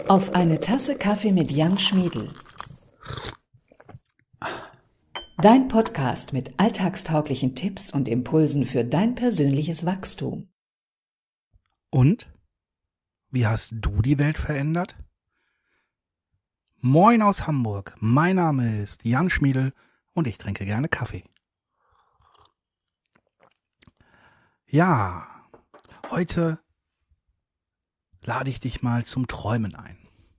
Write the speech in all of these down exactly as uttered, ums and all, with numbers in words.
Auf eine Tasse Kaffee mit Jan Schmiedl. Dein Podcast mit alltagstauglichen Tipps und Impulsen für dein persönliches Wachstum. Und? Wie hast du die Welt verändert? Moin aus Hamburg, mein Name ist Jan Schmiedl und ich trinke gerne Kaffee. Ja, heute lade ich dich mal zum Träumen ein.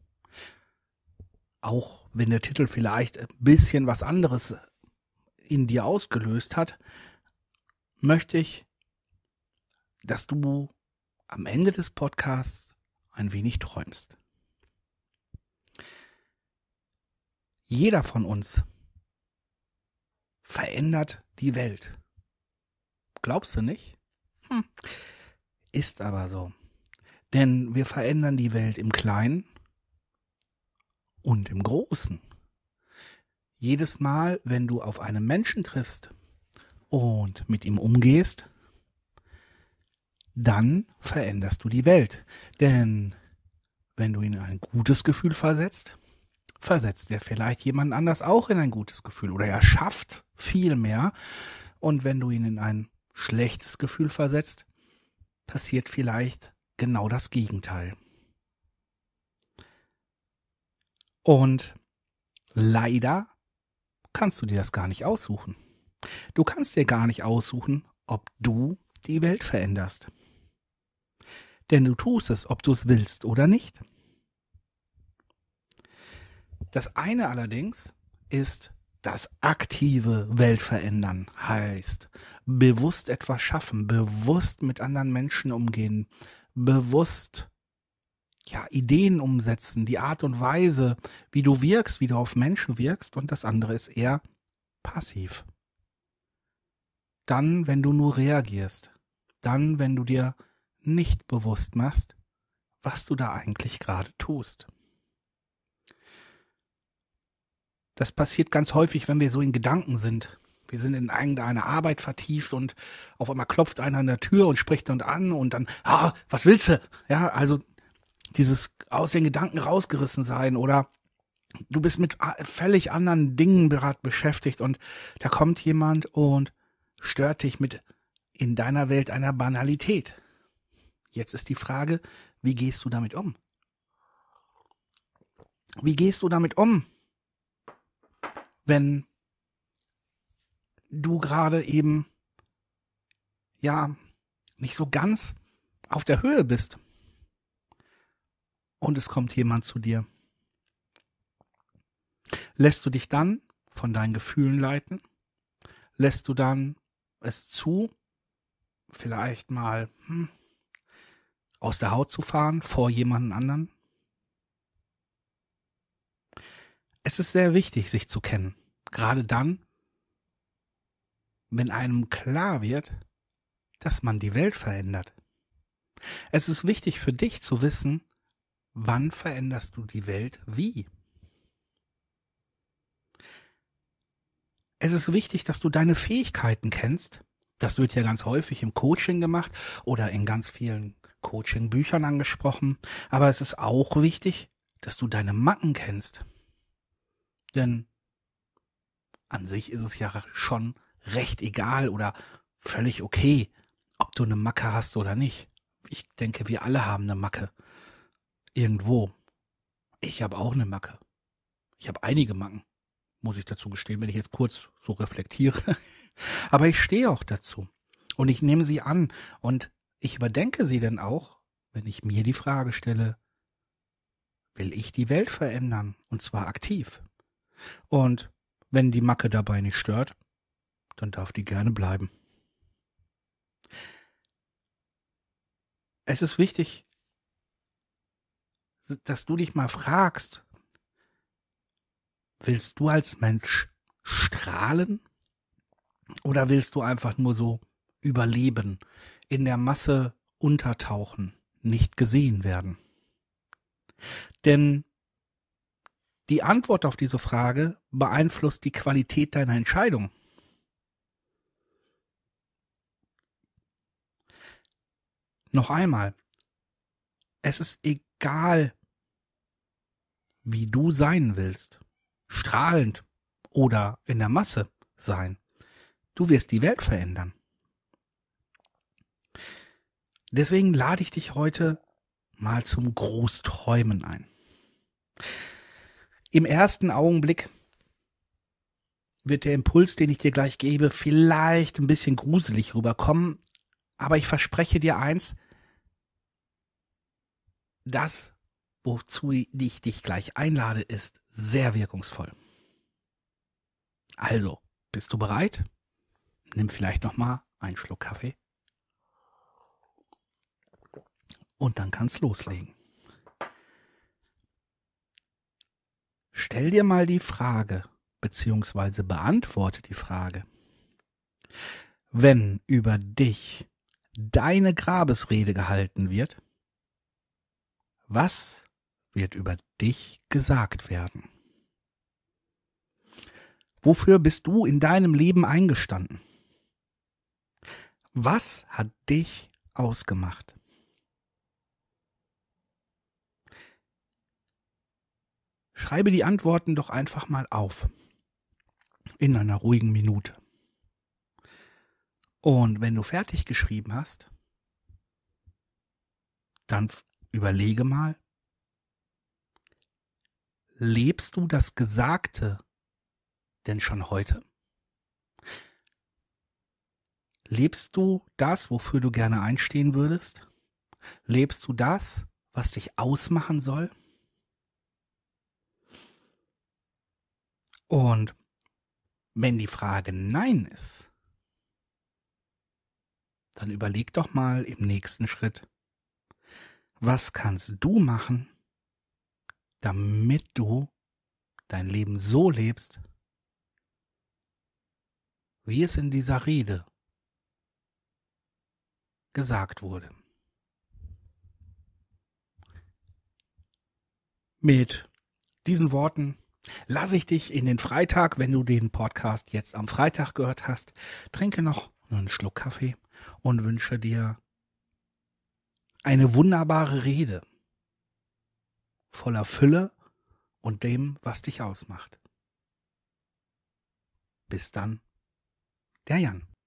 Auch wenn der Titel vielleicht ein bisschen was anderes in dir ausgelöst hat, möchte ich, dass du am Ende des Podcasts ein wenig träumst. Jeder von uns verändert die Welt. Glaubst du nicht? Hm. Ist aber so. Denn wir verändern die Welt im Kleinen und im Großen. Jedes Mal, wenn du auf einen Menschen triffst und mit ihm umgehst, dann veränderst du die Welt. Denn wenn du ihn in ein gutes Gefühl versetzt, versetzt er vielleicht jemand anders auch in ein gutes Gefühl oder er schafft viel mehr. Und wenn du ihn in ein schlechtes Gefühl versetzt, passiert vielleicht genau das Gegenteil. Und leider kannst du dir das gar nicht aussuchen. Du kannst dir gar nicht aussuchen, ob du die Welt veränderst. Denn du tust es, ob du es willst oder nicht. Das eine allerdings ist das aktive Weltverändern, heißt bewusst etwas schaffen, bewusst mit anderen Menschen umgehen, bewusst ja, Ideen umsetzen, die Art und Weise, wie du wirkst, wie du auf Menschen wirkst, und das andere ist eher passiv. Dann, wenn du nur reagierst, dann, wenn du dir nicht bewusst machst, was du da eigentlich gerade tust. Das passiert ganz häufig, wenn wir so in Gedanken sind. Wir sind in irgendeine Arbeit vertieft und auf einmal klopft einer an der Tür und spricht uns an und dann, ah, was willst du? Ja, also dieses aus den Gedanken rausgerissen sein oder du bist mit völlig anderen Dingen gerade beschäftigt und da kommt jemand und stört dich mit in deiner Welt einer Banalität. Jetzt ist die Frage, wie gehst du damit um? Wie gehst du damit um, wenn du gerade eben ja nicht so ganz auf der Höhe bist und es kommt jemand zu dir? Lässt du dich dann von deinen Gefühlen leiten? Lässt du dann es zu, vielleicht mal hm, aus der Haut zu fahren vor jemanden anderen? Es ist sehr wichtig, sich zu kennen. Gerade dann, wenn einem klar wird, dass man die Welt verändert. Es ist wichtig für dich zu wissen, wann veränderst du die Welt wie. Es ist wichtig, dass du deine Fähigkeiten kennst. Das wird ja ganz häufig im Coaching gemacht oder in ganz vielen Coaching-Büchern angesprochen. Aber es ist auch wichtig, dass du deine Macken kennst. Denn an sich ist es ja schon recht egal oder völlig okay, ob du eine Macke hast oder nicht. Ich denke, wir alle haben eine Macke. Irgendwo. Ich habe auch eine Macke. Ich habe einige Macken, muss ich dazu gestehen, wenn ich jetzt kurz so reflektiere. Aber ich stehe auch dazu. Und ich nehme sie an. Und ich überdenke sie denn auch, wenn ich mir die Frage stelle, will ich die Welt verändern? Und zwar aktiv. Und wenn die Macke dabei nicht stört, dann darf die gerne bleiben. Es ist wichtig, dass du dich mal fragst, willst du als Mensch strahlen oder willst du einfach nur so überleben, in der Masse untertauchen, nicht gesehen werden? Denn die Antwort auf diese Frage beeinflusst die Qualität deiner Entscheidung. Noch einmal, es ist egal, wie du sein willst, strahlend oder in der Masse sein. Du wirst die Welt verändern. Deswegen lade ich dich heute mal zum Großträumen ein. Im ersten Augenblick wird der Impuls, den ich dir gleich gebe, vielleicht ein bisschen gruselig rüberkommen, aber ich verspreche dir eins, das, wozu ich dich gleich einlade, ist sehr wirkungsvoll. Also, bist du bereit? Nimm vielleicht noch mal einen Schluck Kaffee. Und dann kann's loslegen. Stell dir mal die Frage, beziehungsweise beantworte die Frage. Wenn über dich deine Grabesrede gehalten wird, was wird über dich gesagt werden? Wofür bist du in deinem Leben eingestanden? Was hat dich ausgemacht? Schreibe die Antworten doch einfach mal auf. In einer ruhigen Minute. Und wenn du fertig geschrieben hast, dann überlege mal, lebst du das Gesagte denn schon heute? Lebst du das, wofür du gerne einstehen würdest? Lebst du das, was dich ausmachen soll? Und wenn die Frage Nein ist, dann überleg doch mal im nächsten Schritt, was kannst du machen, damit du dein Leben so lebst, wie es in dieser Rede gesagt wurde. Mit diesen Worten lasse ich dich in den Freitag, wenn du den Podcast jetzt am Freitag gehört hast. Trinke noch einen Schluck Kaffee und wünsche dir eine wunderbare Rede voller Fülle und dem, was dich ausmacht. Bis dann, der Jan.